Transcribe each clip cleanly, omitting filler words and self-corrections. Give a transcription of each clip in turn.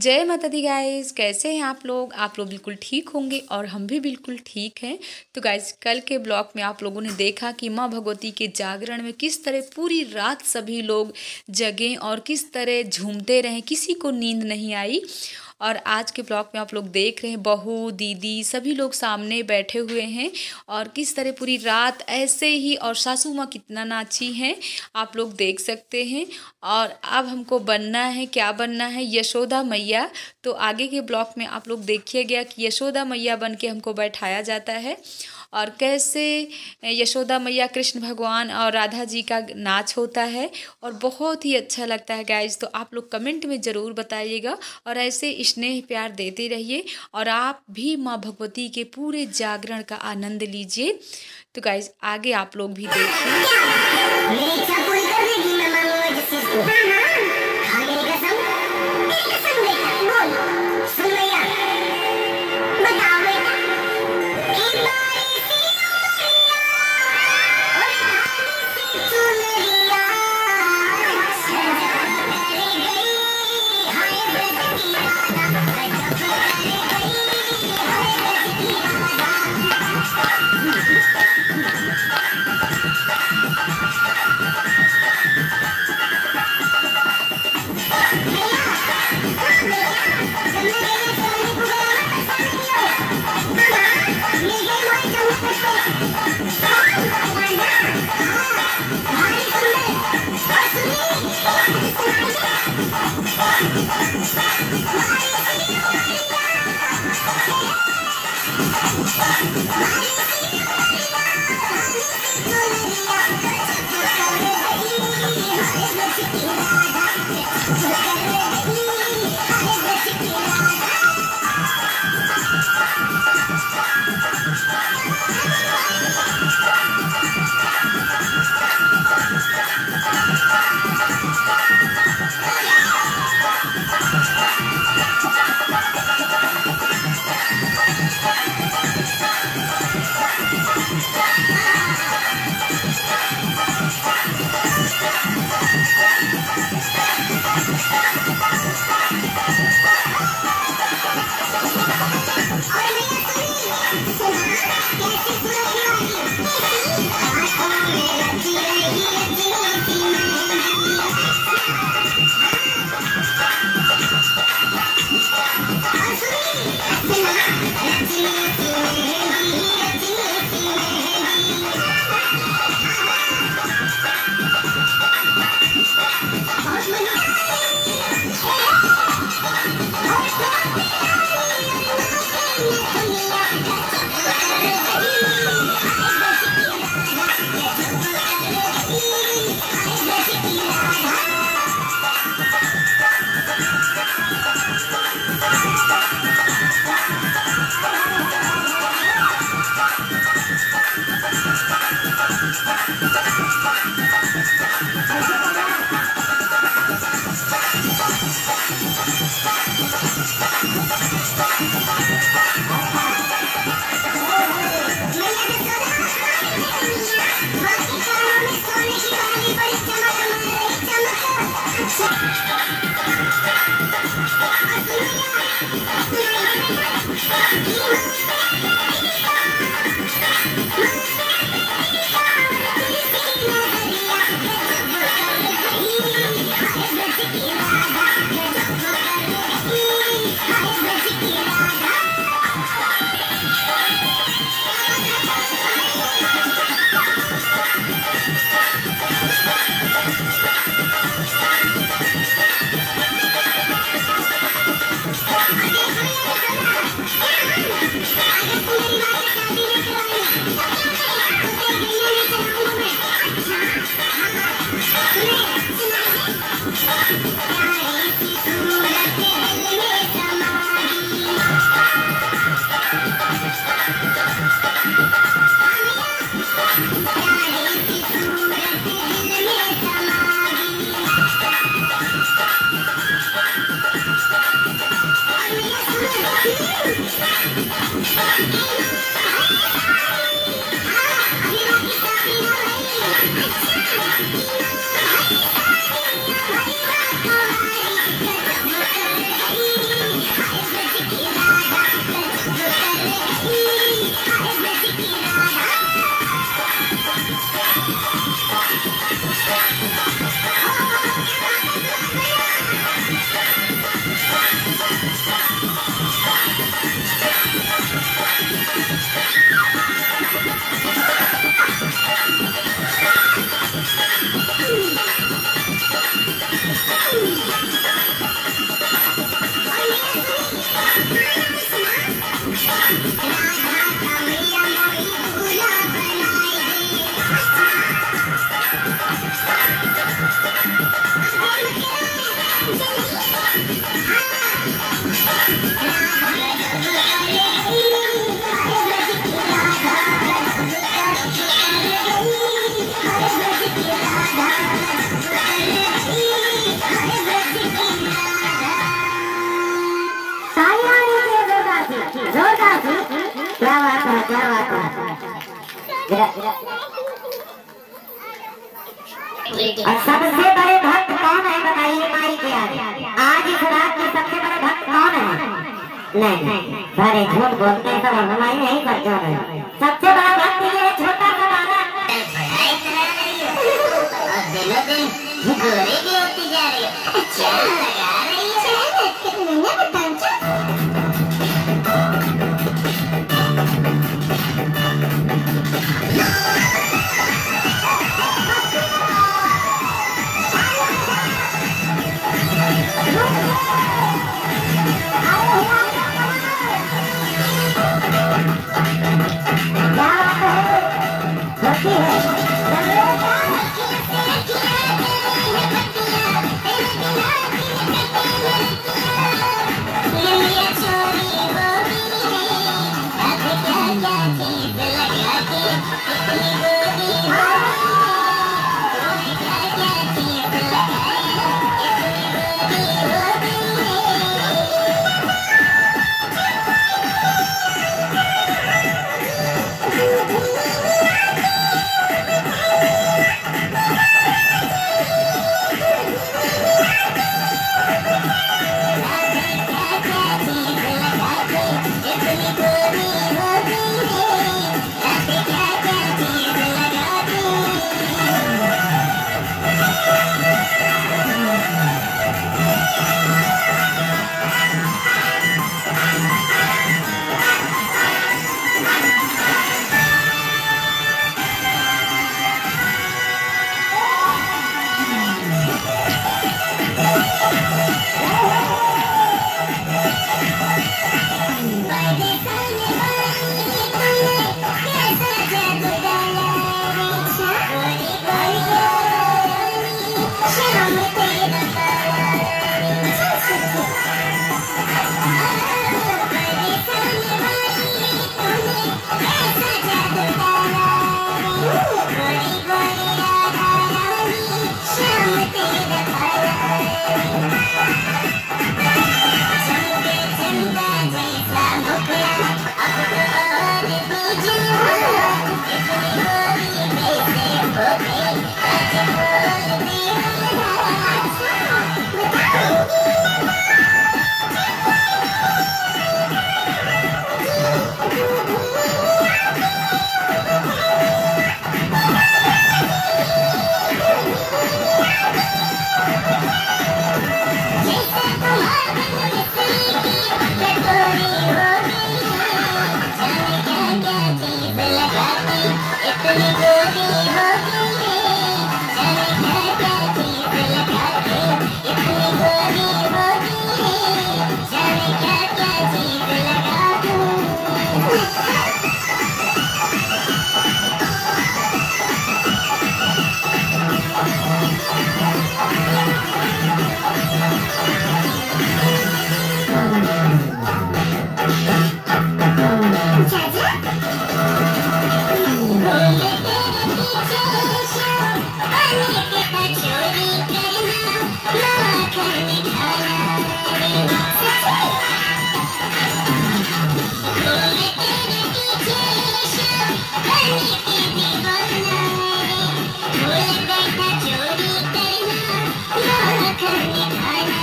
जय माता दी गाइस, कैसे हैं आप लोग। बिल्कुल ठीक होंगे और हम भी बिल्कुल ठीक हैं। तो गाइस, कल के ब्लॉग में आप लोगों ने देखा कि माँ भगवती के जागरण में किस तरह पूरी रात सभी लोग जगे और किस तरह झूमते रहे, किसी को नींद नहीं आई। और आज के ब्लॉग में आप लोग देख रहे हैं बहू दीदी सभी लोग सामने बैठे हुए हैं और किस तरह पूरी रात ऐसे ही, और सासू माँ कितना नाची हैं आप लोग देख सकते हैं। और अब हमको बनना है, क्या बनना है, यशोदा मैया। तो आगे के ब्लॉग में आप लोग देखिएगा कि यशोदा मैया बन के हमको बैठाया जाता है और कैसे यशोदा मैया, कृष्ण भगवान और राधा जी का नाच होता है और बहुत ही अच्छा लगता है गाइज। तो आप लोग कमेंट में ज़रूर बताइएगा और ऐसे स्नेह प्यार देते रहिए और आप भी माँ भगवती के पूरे जागरण का आनंद लीजिए। तो गाइज, आगे आप लोग भी और सबसे बड़े भक्त कौन है बताइए माई के आगे। आज इस रात के सबसे बड़े भक्त कौन है? नहीं सारे झूठ बोलते हैं सब हमारी नहीं करते हैं। सबसे बड़ा भक्त ये छोटा सा बालक दिनों दिन गोरे भी होती जा रही है। क्या लगा रही है?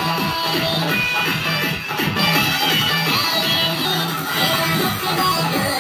Bye.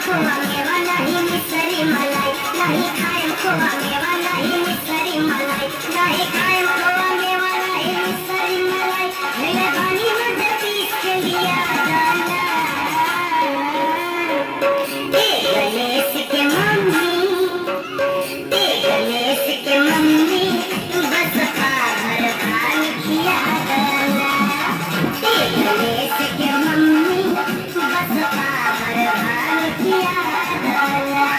खोआ मेवा नहीं मिसरी मलाई, नहीं खाए खोआ मेवा नहीं मिसरी मलाई, नहीं खाए खोआ मेवा नहीं मिसरी मलाई, मेरे बानी मुझे पीस के लिया जाना। गणेश के मम्मी, गणेश के मम्मी बस पाभर भान खिया देना। गणेश के मम्मी बस पाभर भान खिया देना।